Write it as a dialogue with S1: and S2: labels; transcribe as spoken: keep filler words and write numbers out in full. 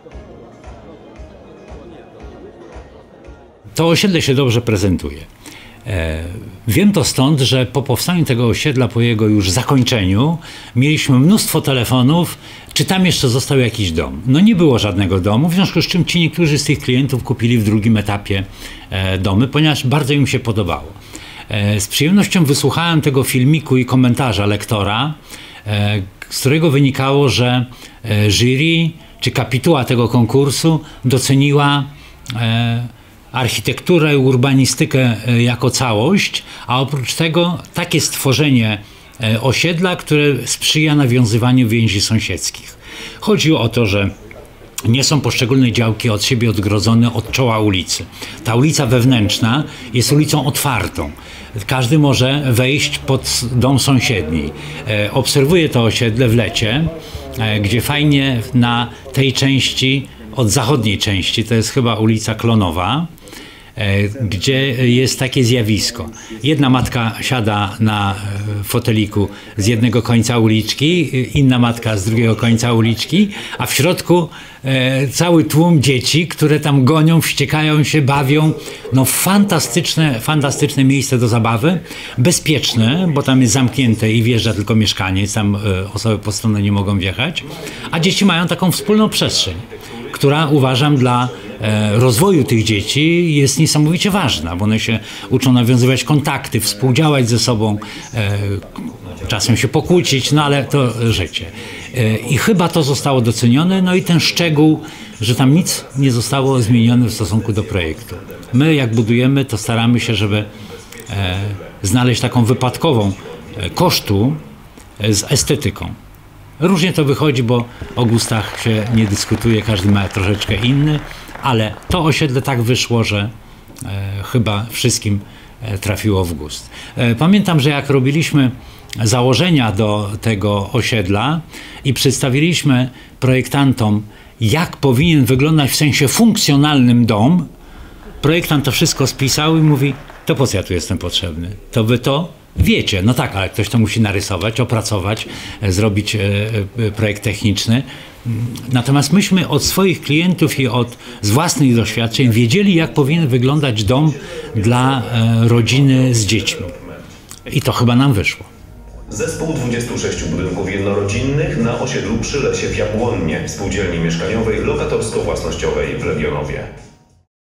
S1: To osiedle się dobrze prezentuje. E, wiem to stąd, że po powstaniu tego osiedla, po jego już zakończeniu, mieliśmy mnóstwo telefonów, czy tam jeszcze został jakiś dom. No nie było żadnego domu, w związku z czym ci niektórzy z tych klientów kupili w drugim etapie e, domy, ponieważ bardzo im się podobało. E, z przyjemnością wysłuchałem tego filmiku i komentarza lektora, e, z którego wynikało, że e, jury czy kapituła tego konkursu doceniła e, architekturę i urbanistykę jako całość, a oprócz tego takie stworzenie osiedla, które sprzyja nawiązywaniu więzi sąsiedzkich. Chodzi o to, że nie są poszczególne działki od siebie odgrodzone od czoła ulicy. Ta ulica wewnętrzna jest ulicą otwartą. Każdy może wejść pod dom sąsiedni. Obserwuję to osiedle w lecie, gdzie fajnie na tej części, od zachodniej części, to jest chyba ulica Klonowa, gdzie jest takie zjawisko. Jedna matka siada na foteliku z jednego końca uliczki, inna matka z drugiego końca uliczki, a w środku cały tłum dzieci, które tam gonią, wściekają się, bawią. No fantastyczne, fantastyczne miejsce do zabawy, bezpieczne, bo tam jest zamknięte i wjeżdża tylko mieszkaniec, tam osoby postronne nie mogą wjechać, a dzieci mają taką wspólną przestrzeń, która uważam dla rozwoju tych dzieci jest niesamowicie ważna, bo one się uczą nawiązywać kontakty, współdziałać ze sobą, czasem się pokłócić, no ale to życie. I chyba to zostało docenione, no i ten szczegół, że tam nic nie zostało zmienione w stosunku do projektu. My jak budujemy, to staramy się, żeby znaleźć taką wypadkową kosztu z estetyką. Różnie to wychodzi, bo o gustach się nie dyskutuje, każdy ma troszeczkę inny, ale to osiedle tak wyszło, że e, chyba wszystkim e, trafiło w gust. E, pamiętam, że jak robiliśmy założenia do tego osiedla i przedstawiliśmy projektantom, jak powinien wyglądać w sensie funkcjonalnym dom, projektant to wszystko spisał i mówi, to po co ja tu jestem potrzebny? To wy to wiecie. No tak, ale ktoś to musi narysować, opracować, zrobić projekt techniczny. Natomiast myśmy od swoich klientów i od z własnych doświadczeń wiedzieli, jak powinien wyglądać dom dla rodziny z dziećmi. I to chyba nam wyszło.
S2: Zespół dwudziestu sześciu budynków jednorodzinnych na osiedlu przy Lesie w Jabłonnie, spółdzielni mieszkaniowej lokatorsko-własnościowej w Legionowie.